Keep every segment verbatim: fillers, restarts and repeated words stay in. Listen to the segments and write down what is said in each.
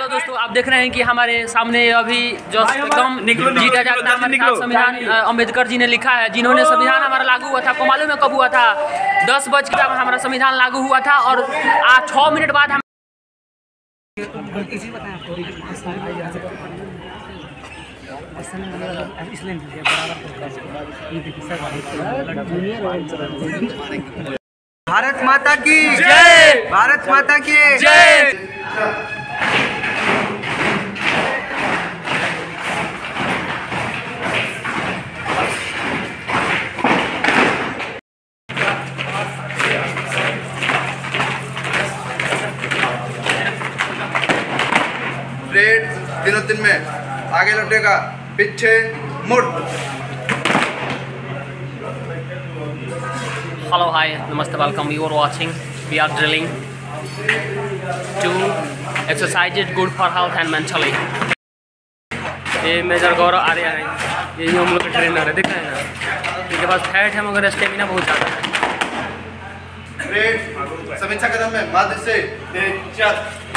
दोस्तों, आप देख रहे हैं कि हमारे सामने अभी जो एकदम जीता जागता हमारे साथ संविधान अम्बेडकर जी ने लिखा है, जिन्होंने संविधान हमारा लागू हुआ था। को मालूम है कब हुआ था? दस बज के हमारा संविधान लागू हुआ था और आज छः मिनट बाद हम भारत माता की जय, भारत माता की जय। परेड दिनों दिन में आगे लौटेगा, पीछे मुड़। Hello, hi, namaste, welcome. You are watching. We are drilling to exercise it good for health and mentally. ये मेजर गौरव आर्य है, ये हम लोग का ट्रेनर है, दिख रहे हैं ना? इनके पास फैट है मगर स्टेमिना बहुत ज़्यादा है। परेड समीक्षा कदम में माध्य से चल।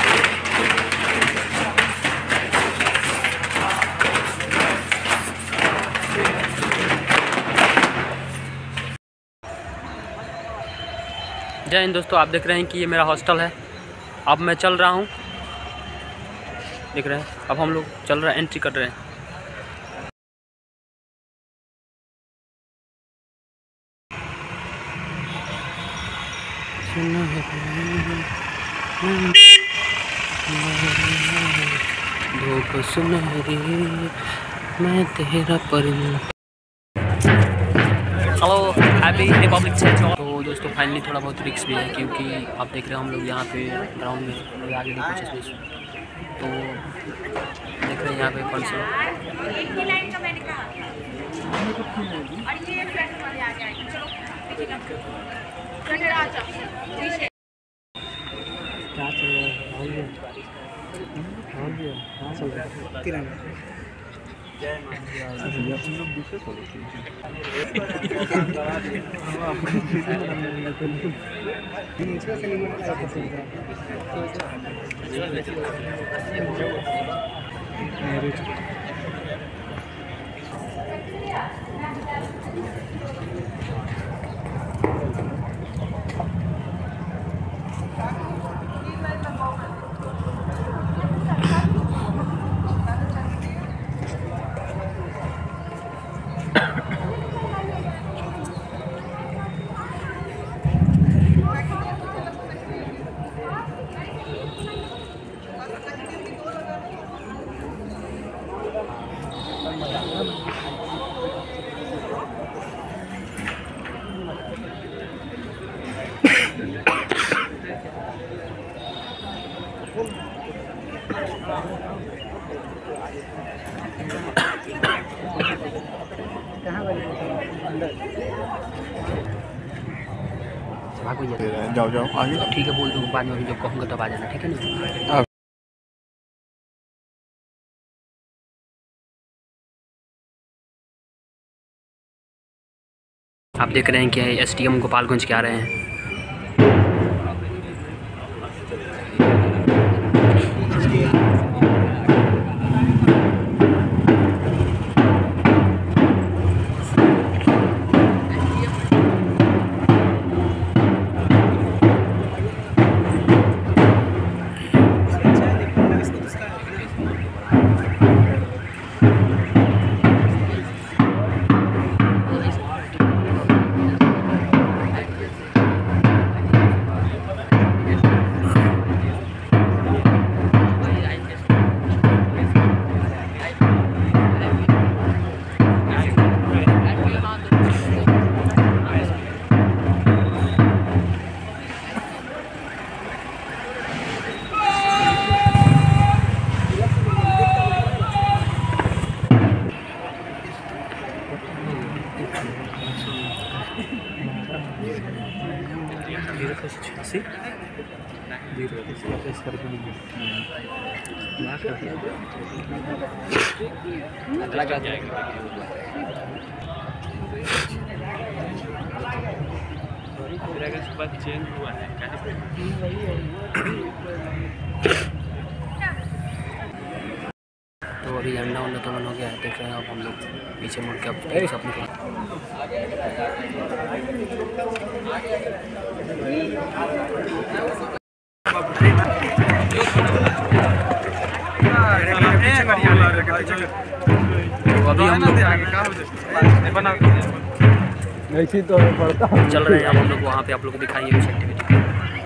जय हिंद दोस्तों, आप देख रहे हैं कि ये मेरा हॉस्टल है। अब मैं चल रहा हूँ, देख रहे हैं। अब हम लोग चल रहे हैं, एंट्री कर रहे हैं। धूप सुनहरी मैं तेरा परिंदा। Hello, happy republic day. तो दोस्तों फाइनली थोड़ा बहुत रिक्स भी है, क्योंकि आप देख रहे हैं हम लोग यहाँ पे ग्राउंड में आगे नहीं कुछ इसमें। तो देख रहे हैं यहाँ पे कौन सा जाओ जाओ आगे। ठीक है, बोल दूँ बाद में, जब कहूँगा तब आ जाना, ठीक है ना? आप देख रहे हैं कि एस टी एम गोपालगंज के आ रहे हैं। छियासी जीरो अगला क्या जाएगा? चेंज हुआ है। अभी झंडा उंडा तो मन हो गया है, देख रहे हैं अब हम लोग पीछे मुड़ के अब फिर से अपने तो अभी हम लोग ऐसी तो पड़ता चल रहे हैं। अब हम लोग वहाँ पे आप लोग को दिखाएंगे कुछ एक्टिविटी।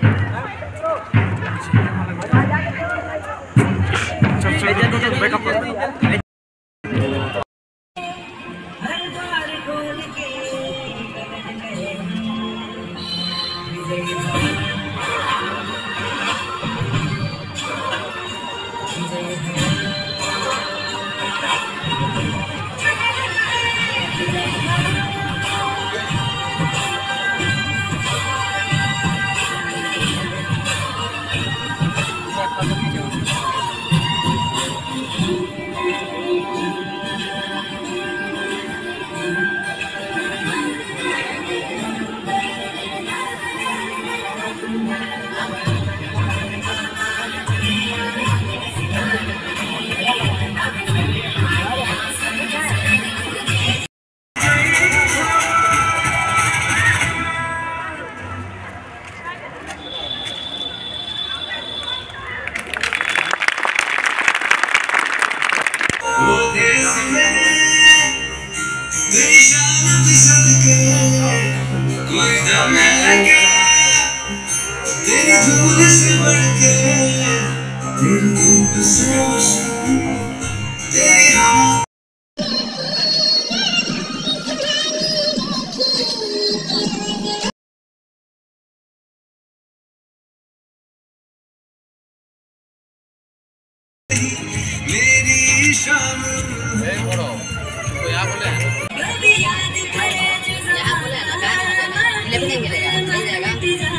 मेरी शाम है बोलो तो यहाँ बोले यहाँ बोले ना गाय ले नहीं मिलेगा मिल जाएगा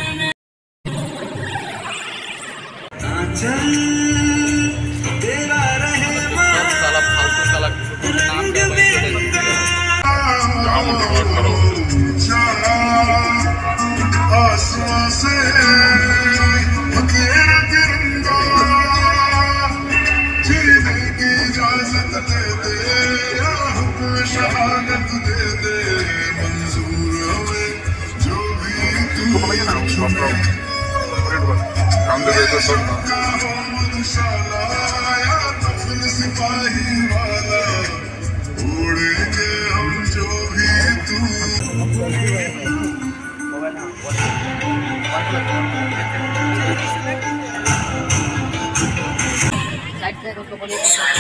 चल तेरा रहमान साला फालतू साला नाम के करो आसमां से शहादत दे दे मंजूर हमें जो भी तू काम दे तो सब मधुशाला या तफल सिपाही वाला उड़ेंगे हम जो भी तू उसको बोलिए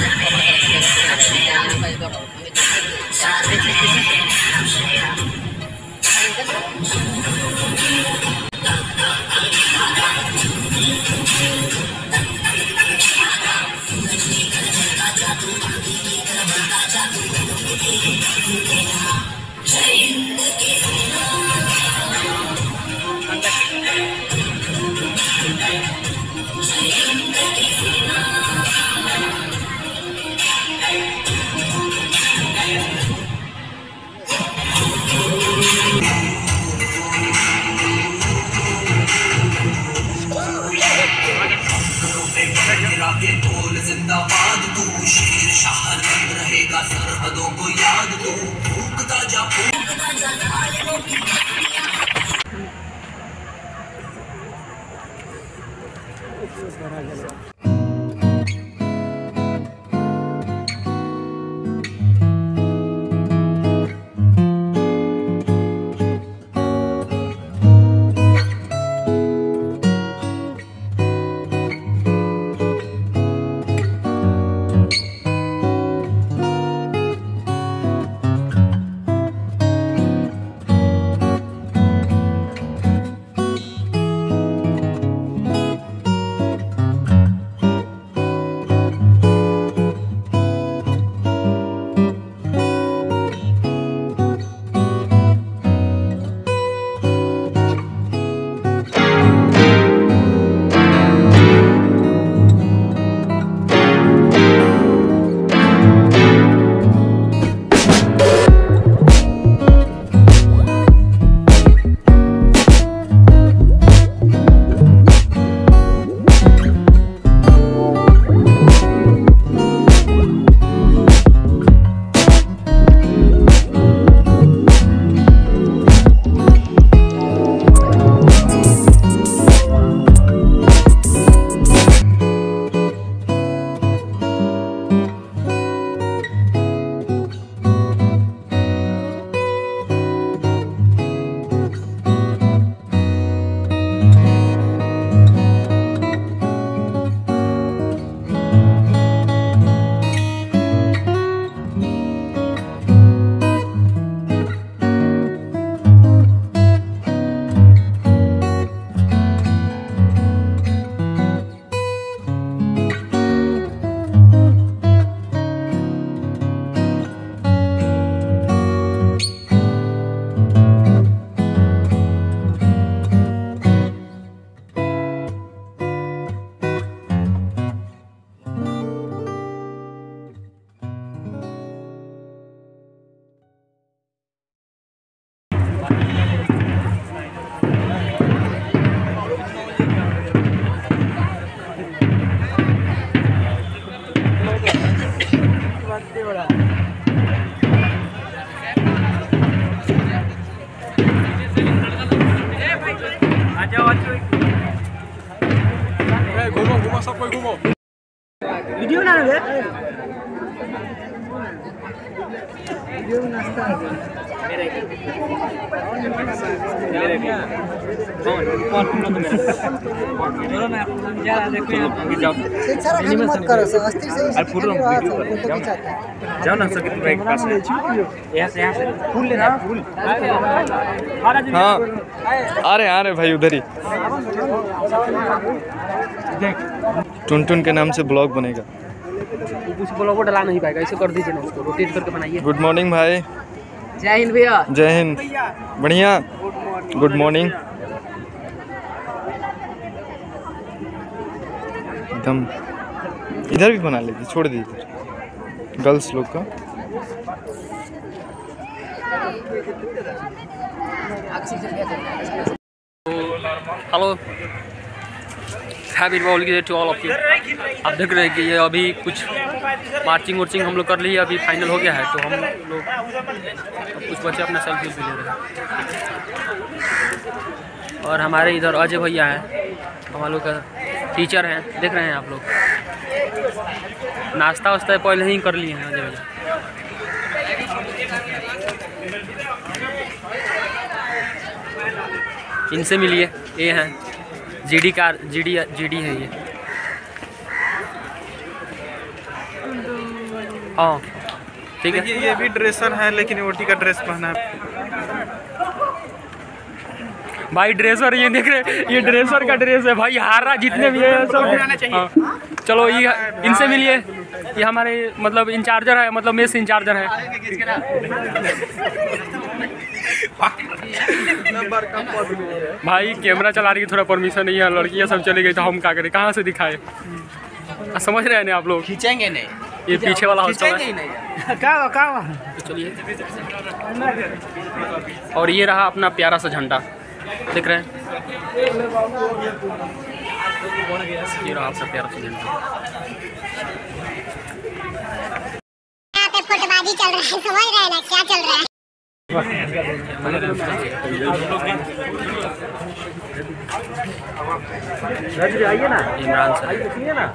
जिंदाबाद तू शेर शाह रहेगा सरहदों को याद तू फूकता जा फूकता जा वीडियो बना रहे वीडियो नाश्ता मत करो अस्थिर से जाओ ना सके तुम्हें एक पास यहाँ से यहाँ से फूल लेना फूल। हाँ आ रहे आ रहे भाई उधर ही। टुन टुन के नाम से ब्लॉग बनेगा। कुछ ब्लॉग को डला नहीं पाएगा, इसे कर दीजिए ना, उसको रोटेट करके बनाइए। गुड मॉर्निंग भाई। जय हिंद भैया। जय हिंद। बढ़िया। Good morning. एकदम इधर भी बना लीजिए, छोड़ दीजिए गर्ल्स लोग का। Hello, happy Deepavali to all of you. आप देख रहे हैं कि ये अभी कुछ मार्चिंग वार्चिंग हम लोग कर ली है, अभी फाइनल हो गया है। तो हम लोग कुछ बच्चे अपना सेल्फी भी ले रहे हैं। और हमारे इधर अजय भैया हैं, हम लोग का टीचर हैं, देख रहे हैं आप लोग। नाश्ता वास्ता पहले ही कर लिए हैं अजय भैया। इनसे मिलिए, ये हैं जीडी का जीडी जीडी है ये। हाँ ठीक है। ये भी ड्रेसर है लेकिन ओटी का ड्रेस पहना है भाई। ड्रेसर ये देख रहे, ये ड्रेसर का ड्रेस है भाई। हारा जितने भी है सब आना चाहिए। हाँ। चलो ये इनसे मिलिए, ये हमारे मतलब इंचार्जर है, मतलब मेस इंचार्जर है। भाई कैमरा चला रही है, थोड़ा परमिशन नहीं है, लड़कियां सब चली गई तो हम क्या करें, कहाँ से दिखाए। समझ रहे हैं ना आप लोग? खींचेंगे नहीं, ये पीछे वाला हॉस्टल है। क्या क्या तो चलिए। और ये रहा अपना प्यारा सा झंडा, देख रहे हैं? ये रहा अपना प्यारा सा झंडा। यहाँ पे फुटबाजी चल रहा है, समझ रहे हैं ना क्या चल रहा है? आइए ना, इमरान सर आइए ना।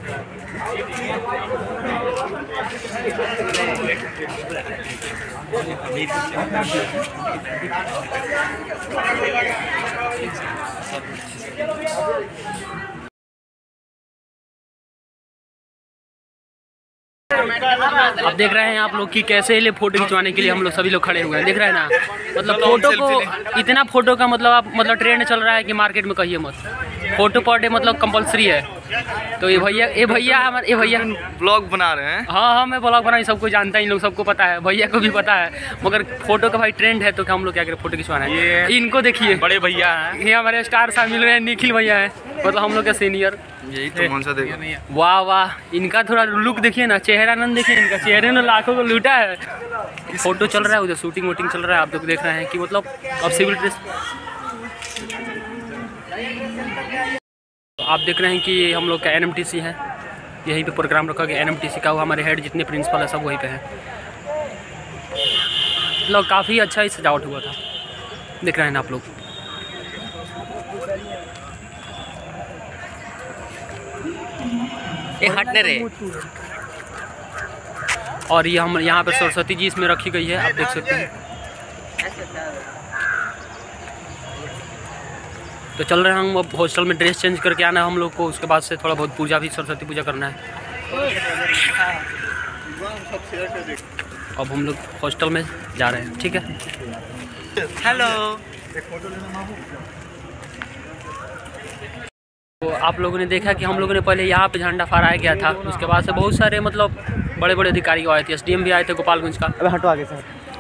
अब देख रहे हैं आप लोग कि कैसे ले फोटो खिंचवाने के लिए हम लोग सभी लोग खड़े हुए हैं, देख रहे हैं ना। मतलब फोटो को इतना फोटो का मतलब आप मतलब ट्रेंड चल रहा है कि मार्केट में कहिए मत, फोटो पर डे मतलब कंपलसरी है। तो ये भैया ये भैया हमारे ये भैया ब्लॉग बना रहे हैं। हाँ हाँ मैं ब्लॉग बना, सबको जानता है, इन लोग सबको पता है, भैया को भी पता है। मगर फोटो का भाई ट्रेंड है तो हम लोग क्या करें, फोटो खिंचवाना है। ये इनको देखिए, बड़े भैया हैं, ये हमारे स्टार शामिल रहे हैं, निखिल भैया है, मतलब हम लोग के सीनियर। यही तो कौन सा देखो। वाह वाह, इनका थोड़ा लुक देखिए ना, चेहरा नंद देखिए, इनका चेहरे ने लाखों को लूटा है। फोटो चल रहा है उधर, शूटिंग वूटिंग चल रहा है, आप लोग देख रहे हैं कि मतलब अब सिविल ड्रेस। आप देख रहे हैं कि हम लोग का एन एम टी सी है, यहीं पे प्रोग्राम रखा गया एन एम टी सी का। वो हमारे हेड जितने प्रिंसिपल है सब वहीं पे हैं। मतलब काफ़ी अच्छा ही सजावट हुआ था, देख रहे हैं ना आप लोग। ये हटने रहे। और ये हम यहाँ पे सरस्वती जी इसमें रखी गई है, आप देख सकते हैं। तो चल रहे हैं हम अब हॉस्टल में, ड्रेस चेंज करके आना है हम लोग को, उसके बाद से थोड़ा बहुत पूजा भी, सरस्वती पूजा करना है। अब हम लोग हॉस्टल में जा रहे हैं, ठीक है। हेलो। तो आप लोगों ने देखा कि हम लोगों ने पहले यहाँ पे झंडा फहराया गया था, उसके बाद से बहुत सारे मतलब बड़े बड़े अधिकारी आए थे, एस डी एम भी आए थे गोपालगंज का। अबे हटो आगे से।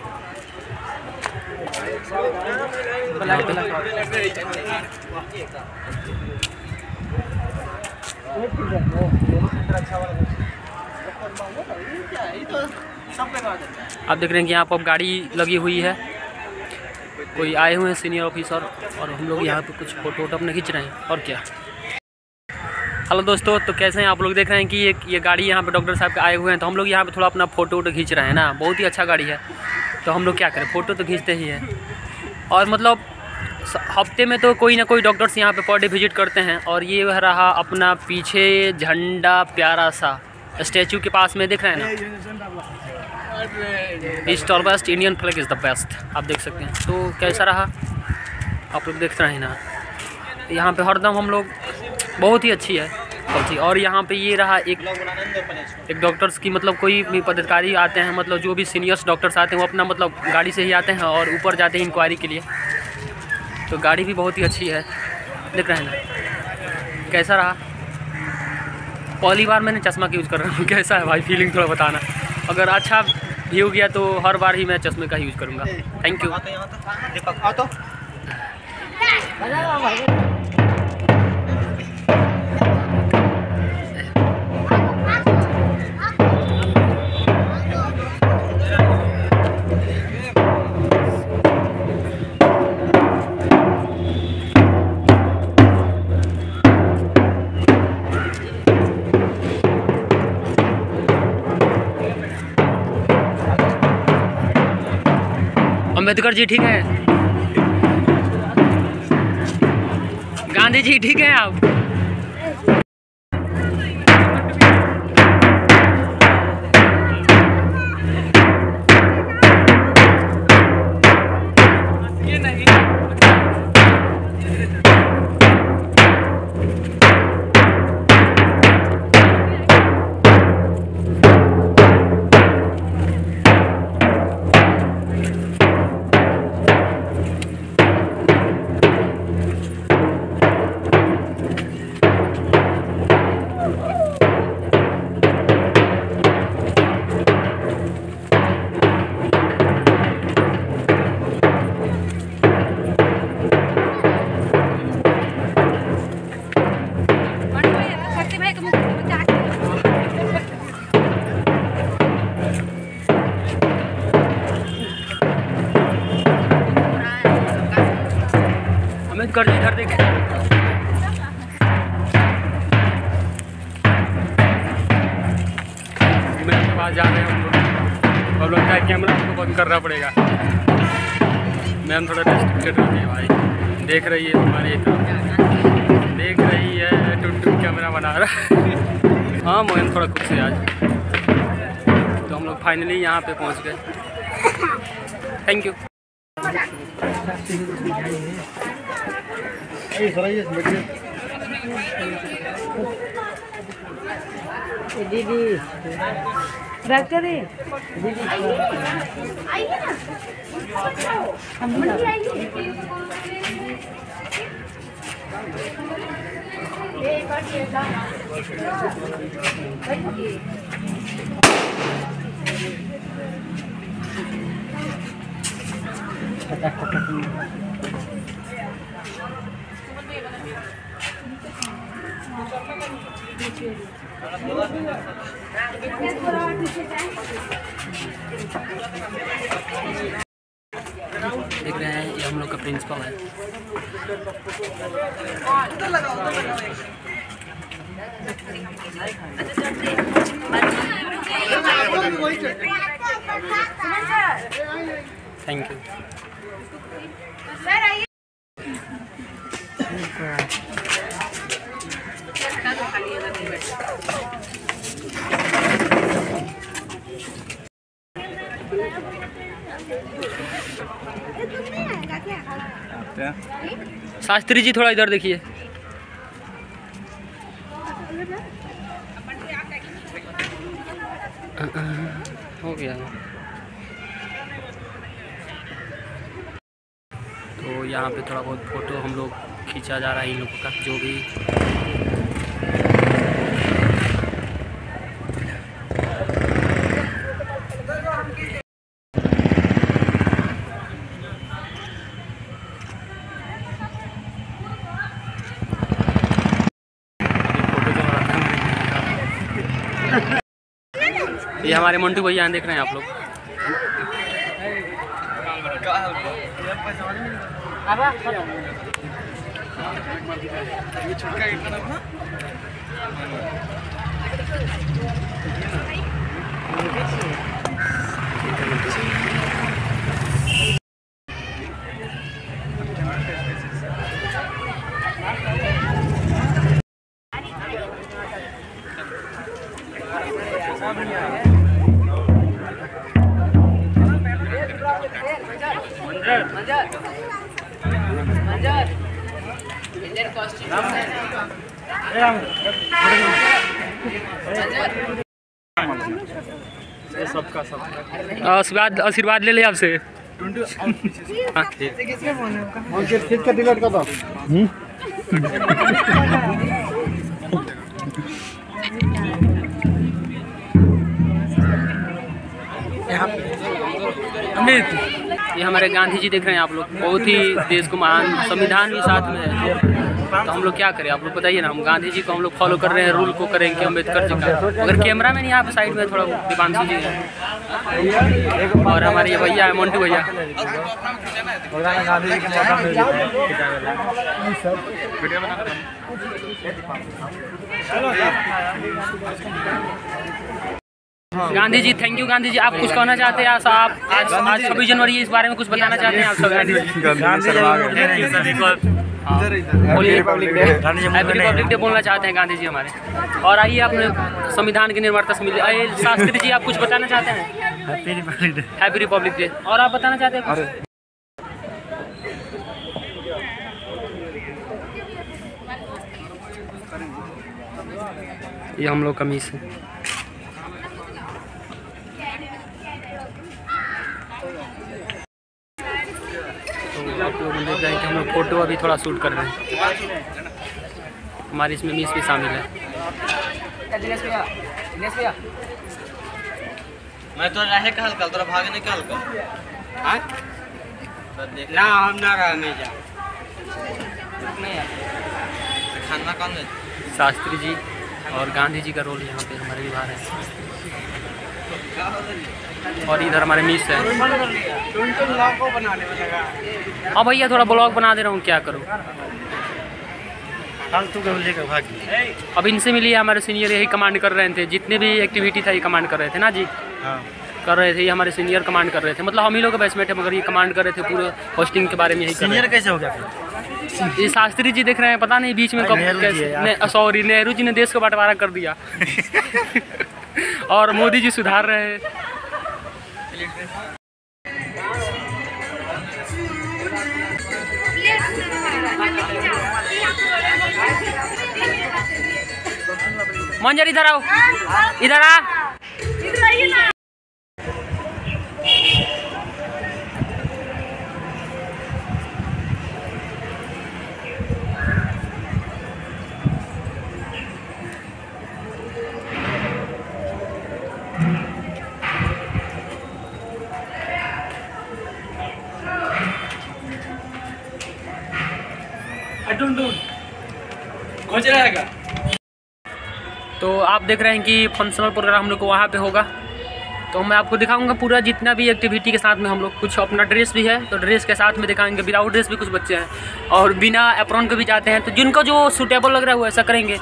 आप देख रहे हैं कि यहाँ पर गाड़ी लगी हुई है, कोई आए हुए हैं सीनियर ऑफिसर, और हम लोग यहाँ पे कुछ फोटो वोटो अपने खींच रहे हैं। और क्या। हेलो दोस्तों, तो कैसे हैं आप लोग? देख रहे हैं कि ये ये गाड़ी यहाँ पे डॉक्टर साहब के आए हुए हैं, तो हम लोग यहाँ पे थोड़ा अपना फ़ोटो वोटो खींच रहे हैं ना। बहुत ही अच्छा गाड़ी है, तो हम लोग क्या करें, फ़ोटो तो खींचते ही हैं। और मतलब हफ्ते में तो कोई ना कोई डॉक्टर्स यहाँ पे पर डे विजिट करते हैं। और ये रहा अपना पीछे झंडा प्यारा सा स्टैचू के पास में दिख रहा है ना, ईस्ट और west Indian flag is the best. आप देख सकते हैं। तो कैसा रहा आप लोग देख रहे हैं ना, यहाँ पे हरदम हम लोग बहुत ही अच्छी है अच्छी। और यहाँ पे ये रहा एक एक डॉक्टर्स की मतलब कोई भी पदाधिकारी आते हैं, मतलब जो भी सीनियर्स डॉक्टर्स आते हैं वो अपना मतलब गाड़ी से ही आते हैं और ऊपर जाते हैं इंक्वायरी के लिए। तो गाड़ी भी बहुत ही अच्छी है, देख रहे हैं ना। कैसा रहा? पहली बार मैंने चश्मा का यूज़ कर रहा हूँ, कैसा है भाई फीलिंग थोड़ा बताना। अगर अच्छा व्यू गया तो हर बार ही मैं चश्मे का यूज़ करूँगा। Thank you. अम्बेडकर जी ठीक है, गांधी जी ठीक है आप। कर इधर देख, मेरे पास जा रहे हैं हम लोग। अब लगता है कैमरा हमको बंद करना पड़ेगा। मैम थोड़ा डिस्ट्रैक्टेड होती है भाई, देख रही है हमारी तरफ, देख रही है टुटू कैमरा बना रहा है। हाँ मोहन थोड़ा खुश है आज। तो हम लोग फाइनली यहाँ पे पहुँच गए। Thank you. दीदी डॉक्टर है देख रहे हैं ये हम लोग का प्रिंसिपल है। Thank you. शास्त्री जी थोड़ा इधर देखिए। हो गया। तो यहाँ पे थोड़ा बहुत फ़ोटो हम लोग खींचा जा रहा है इन लोगों का, जो भी ये हमारे मंटू भैया देख रहे हैं आप लोग। सबका सब आशीर्वाद आशीर्वाद ले ले आपसे। हाँ। का टिकट का था अमित, ये हमारे गांधी जी देख रहे हैं आप लोग, बहुत ही देश को महान, संविधान भी साथ में है, तो हम लोग क्या करें आप लोग बताइए ना। हम गांधी जी को हम लोग फॉलो कर रहे हैं, रूल को करें कि अम्बेडकर जी का। अगर कैमरा मैन यहाँ पे साइड में थोड़ा दीपांशु जी है और हमारे ये भैया है मोन्टू भैया। Gandhi ji, thank you Gandhi ji. आप कुछ कहना चाहते हैं आप? आज आज छब्बीस जनवरी इस बारे में कुछ बताना चाहते हैं आप सब? Gandhi ji happy republic day बोलना चाहते हैं गांधी जी हमारे। और आइए अपने संविधान के निर्माता से मिले। आइए शास्त्री जी, आप कुछ बताना चाहते हैं? Happy republic day. Happy republic day. और आप बताना चाहते हैं? ये हम लोग कमीज है। आप लोग देख रहे हैं कि हम लोग फोटो अभी थोड़ा शूट कर रहे हैं। हमारी इसमें मिस भी शामिल है। मैं तो रहे कल कल तोरा भागे नहीं कल कल ना हम ना रहा नहीं जा खाना कौन है? शास्त्री जी और गांधी जी का रोल यहाँ पे हमारे विभाग है। और इधर हमारे मिस है। हाँ भैया, थोड़ा ब्लॉग बना दे रहा हूँ, क्या करूँ। अब इनसे मिलिए, हमारे सीनियर यही कमांड कर रहे थे, जितने भी एक्टिविटी था ये कमांड कर रहे थे ना जी। हाँ। कर रहे थे, ये हमारे सीनियर कमांड कर रहे थे। मतलब हम ही लोग के बैचमेट है, मगर ये कमांड कर रहे थे पूरे होस्टिंग के बारे में। यही सीनियर कैसे हो गया? ये शास्त्री जी देख रहे हैं, पता नहीं बीच में कब कैसे, सॉरी नेहरू जी ने देश को बंटवारा कर दिया और मोदी जी सुधार रहे हैं। मंजर इधर आओ, इधर आ। इधर आइए ना। तो आप देख रहे हैं कि फंक्शनल प्रोग्राम हम लोग को वहाँ पे होगा, तो मैं आपको दिखाऊंगा पूरा जितना भी एक्टिविटी के साथ में हम लोग। कुछ अपना ड्रेस भी है, तो ड्रेस के साथ में दिखाएंगे। विदाउट ड्रेस भी कुछ बच्चे हैं और बिना एप्रॉन के भी जाते हैं, तो जिनको जो सूटेबल लग रहा है वो ऐसा करेंगे।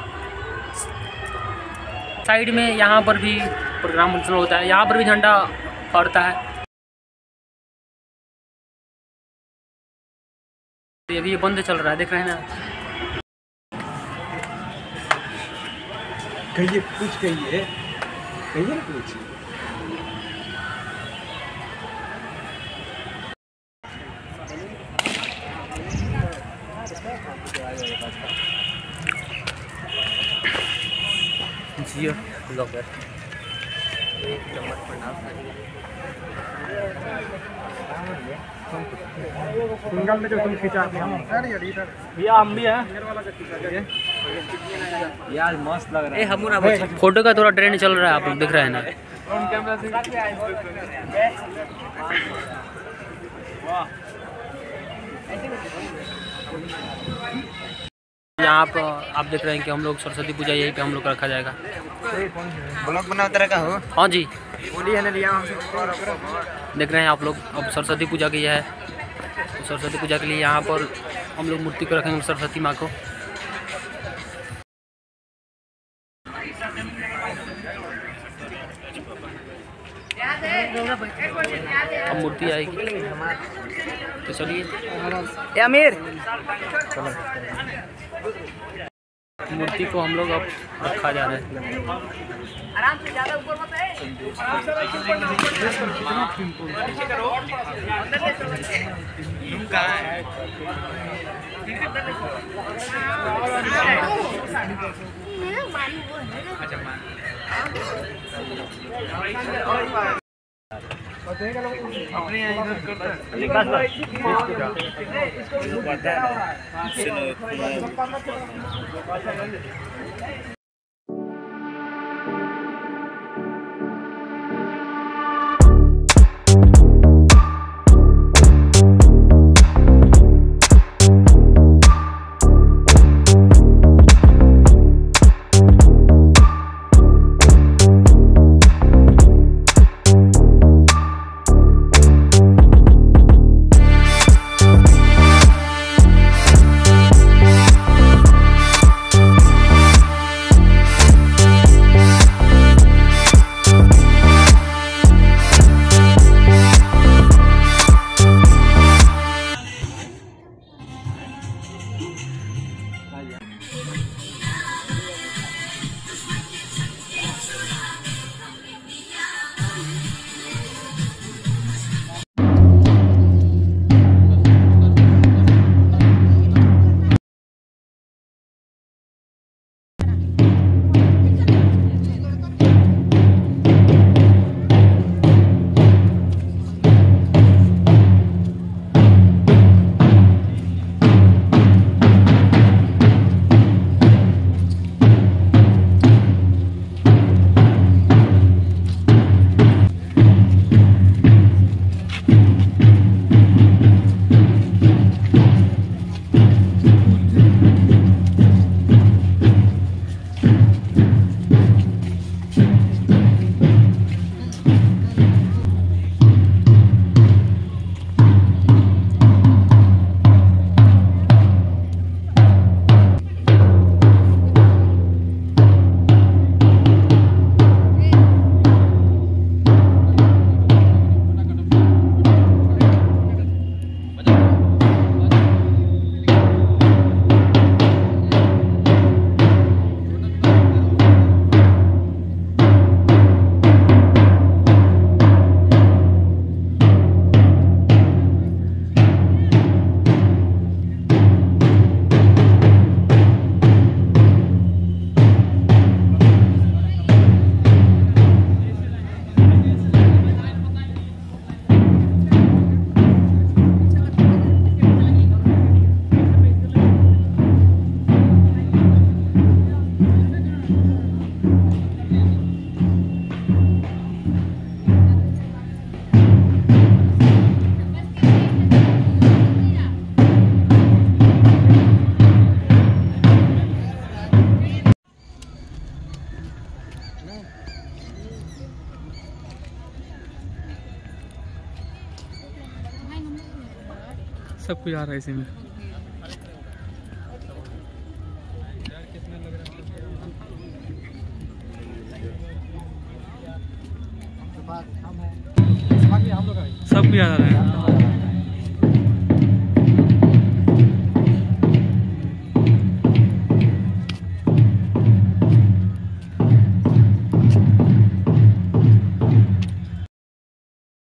साइड में यहाँ पर भी प्रोग्राम फंक्शनल होता है, यहाँ पर भी झंडा फहरता है। अभी ये बंद चल रहा है, देख रहे हैं ना। कहिए कुछ कहिए कहिए ना कुछ। जियो ब्लॉगर एक नंबर पर नाम सिंगल में जो तुम खिंचा के हम भैया हम भी हैं यार, मस्त लग रहा है। ए हमूरा बच्चा फोटो का थोड़ा ट्रेंड चल रहा है, आप लोग देख रहे हैं ना। यहाँ पर आप देख रहे हैं कि हम लोग सरस्वती पूजा यहीं पे हम लोग रखा जाएगा। ब्लॉग बना तरह का हो। हाँ जी, बोली है ना लिया हमसे। देख रहे हैं आप लोग, अब सरस्वती पूजा की है, तो सरस्वती पूजा के लिए यहाँ पर हम लोग मूर्ति को रखेंगे, सरस्वती माँ को। अब मूर्ति आएगी, तो चलिए। अमीर मूर्ति को हम लोग अब रखा जा रहा है। आराम से, ज्यादा ऊपर मत है। सब कुछ आ रहा है इसी में। सब कुछ आ रहा है।